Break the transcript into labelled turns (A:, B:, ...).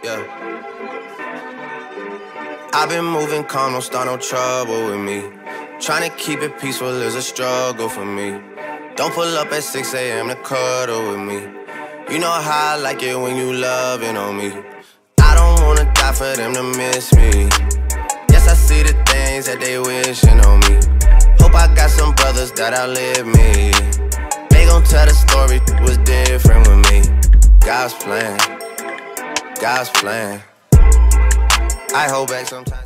A: Yeah. I've been moving calm, don't start no trouble with me. Trying to keep it peaceful is a struggle for me. Don't pull up at 6 a.m. to cuddle with me. You know how I like it when you loving on me. I don't wanna die for them to miss me. Yes, I see the things that they wishing on me. Hope I got some brothers that outlive me. They gon' tell the story was different with me. God's plan, God's plan. I hold back sometimes.